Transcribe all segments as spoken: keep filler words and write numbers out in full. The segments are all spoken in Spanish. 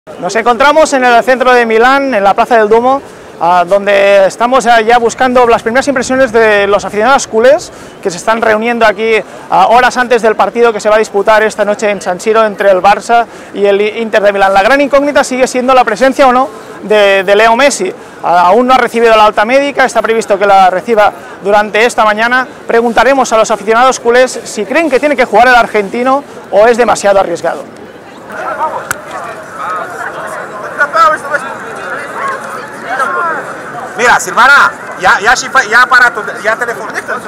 Nos encontramos en el centro de Milán, en la Plaza del Duomo, uh, donde estamos uh, ya buscando las primeras impresiones de los aficionados culés que se están reuniendo aquí uh, horas antes del partido que se va a disputar esta noche en San Siro entre el Barça y el Inter de Milán. La gran incógnita sigue siendo la presencia o no de, de Leo Messi. Uh, aún no ha recibido la alta médica, está previsto que la reciba durante esta mañana. Preguntaremos a los aficionados culés si creen que tiene que jugar el argentino o es demasiado arriesgado. Mira, Silvana, ya, ya, ya para tu ya teléfono.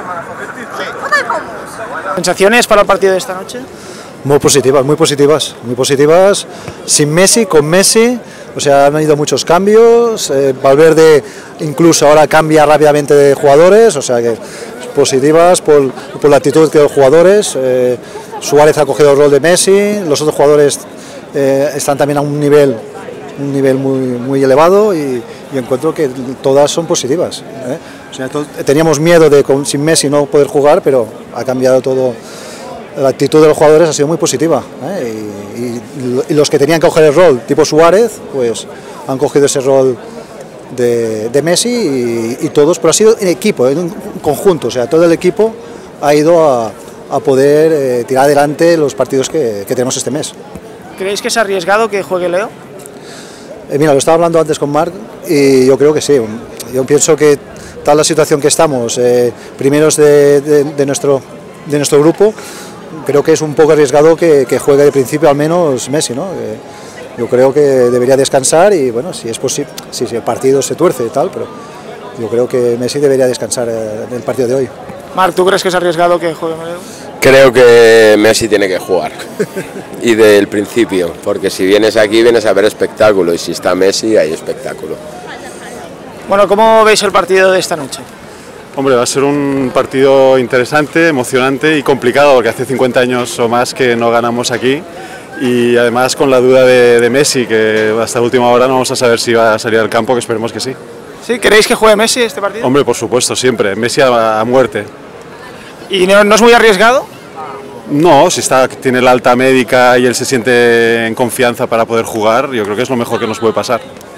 Sí. ¿Sensaciones para el partido de esta noche? Muy positivas, muy positivas, muy positivas. Sin Messi, con Messi, o sea, han habido muchos cambios. Eh, Valverde incluso ahora cambia rápidamente de jugadores, o sea que positivas por, por la actitud de los jugadores. Eh, Suárez ha cogido el rol de Messi, los otros jugadores eh, están también a un nivel, un nivel muy, muy elevado y yo encuentro que todas son positivas, ¿eh? O sea, teníamos miedo de con, sin Messi no poder jugar, pero ha cambiado todo. La actitud de los jugadores ha sido muy positiva, ¿eh? y, y, y los que tenían que coger el rol, tipo Suárez, pues han cogido ese rol de, de Messi y, y todos, pero ha sido en equipo, en un conjunto, o sea, todo el equipo ha ido a, a poder eh, tirar adelante los partidos que, que tenemos este mes. ¿Creéis que es arriesgado que juegue Leo? Eh, mira, lo estaba hablando antes con Marc y yo creo que sí. Yo pienso que tal la situación que estamos, eh, primeros de, de, de, nuestro, de nuestro grupo, creo que es un poco arriesgado que, que juegue de principio al menos Messi, ¿no? Eh, yo creo que debería descansar y bueno, si es posible, si, si el partido se tuerce y tal, pero yo creo que Messi debería descansar en el partido de hoy. Marc, ¿tú crees que es arriesgado que juegue Leo? Creo que Messi tiene que jugar, y del principio, porque si vienes aquí vienes a ver espectáculo, y si está Messi hay espectáculo. Bueno, ¿cómo veis el partido de esta noche? Hombre, va a ser un partido interesante, emocionante y complicado, porque hace cincuenta años o más que no ganamos aquí, y además con la duda de, de Messi, que hasta la última hora no vamos a saber si va a salir al campo, que esperemos que sí. ¿Sí? ¿Queréis que juegue Messi este partido? Hombre, por supuesto, siempre, Messi a, a muerte. ¿Y no, no es muy arriesgado? No, si está, tiene la alta médica y él se siente en confianza para poder jugar, yo creo que es lo mejor que nos puede pasar.